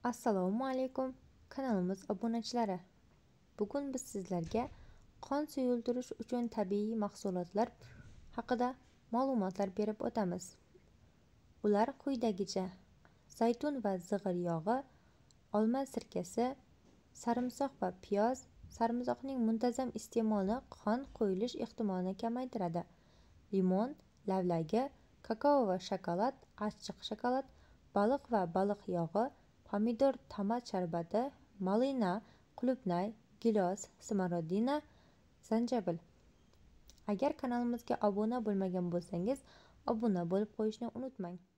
Assalomu alaykum, kanalimiz obunachilari. Bugun biz sizlarga qon suyuldirish uchun tabiiy mahsulotlar haqida ma'lumotlar berib o'tamiz. Ular quyidagicha: zaytun va zig'ir yog'i, olma sirkasi, sarimsoq va piyoz. Sarimsoqning muntazam iste'moli qon quyilish ehtimolini kamaytiradi. Limon, lavlagi, kakao va shokolad, achchiq shokolad, baliq va baliq yog'i, pomidor tomat sharbati, malina, qulupnay, gilos, smorodina, zanjabil. Agar kanalimizga obuna bo'lmagan bo'lsangiz, obuna bo'lib qo'yishni unutmang.